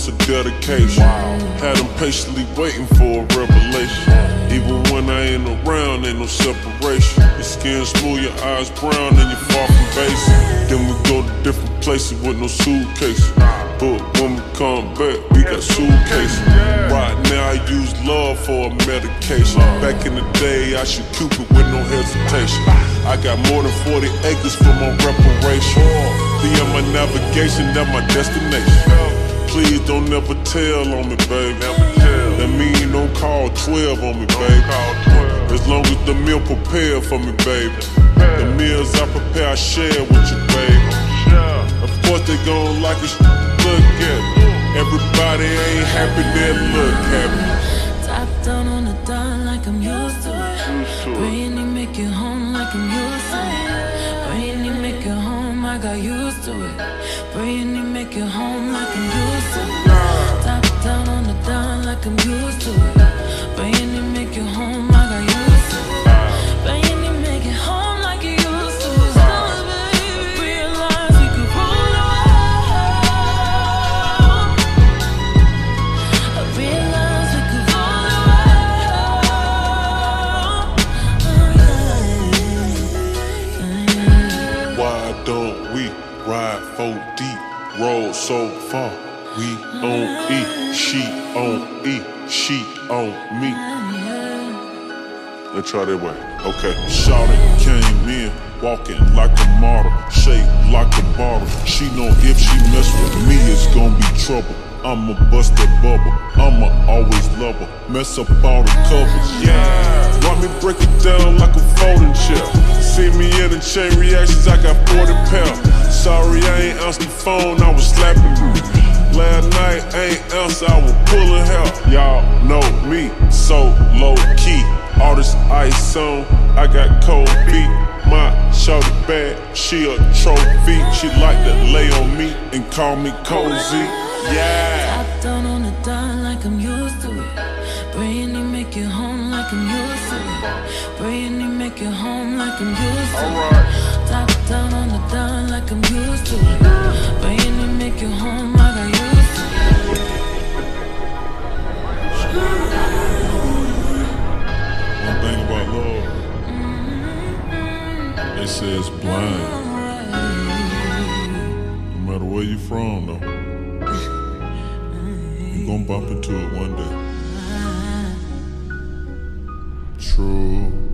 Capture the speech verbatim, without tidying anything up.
a dedication. Wow. Had them patiently waiting for a revelation. Even when I ain't around, ain't no separation. Your skin smooth, your eyes brown, and you're far from basic. Then we go to different places with no suitcases. But when we come back, we got suitcases. Right now I use love for a medication. Back in the day, I shoot Cupid with no hesitation. I got more than forty acres for my reparation. Be on my navigation, that's my destination. Please don't never tell on me, baby. That mean don't call twelve on me, baby. As long as the meal prepared for me, baby. The meals I prepare, I share with you, baby. Of course they gon' like it, look at it. Everybody ain't happy, they look happy. Top down on the dime like I'm used to it. Brainy make it home like I'm used to it. Brainy make it home, I got used to it. Brainy make it home like I'm used to it. Top down on the dime like I'm used to it. Brainy make it home, I got used to it. Brainy make it home like you used to it. I realized we could roll around. I realized we could roll around. Why don't we ride four deep, roll so far? We on E, she on E, she on me. Let's try that way. Okay. Shawty came in, walking like a model, shaped like a bottle. She know if she mess with me, it's gonna be trouble. I'ma bust that bubble, I'ma always love her. Mess up all the covers, yeah. Want me break it down like a folding chair. See me in the chain reactions, I got forty pounds. Sorry I ain't answered the phone, I was slapping you. Last night ain't answer, I was pulling hell. Y'all know me, so low key. All this ice on, I got cold feet. My shorty bad, she a trophy. She like to lay on me and call me cozy. Yeah. Top down on the dime like I'm used to it. Brainy make it home like I'm used to it. Brainy make it home like I'm used to it. Top down on the dime like I'm used to it. Brainy make it home, I got used to it. One thing about love, they say it's blind. No matter where you from, though, you gon' bump into it one day. True.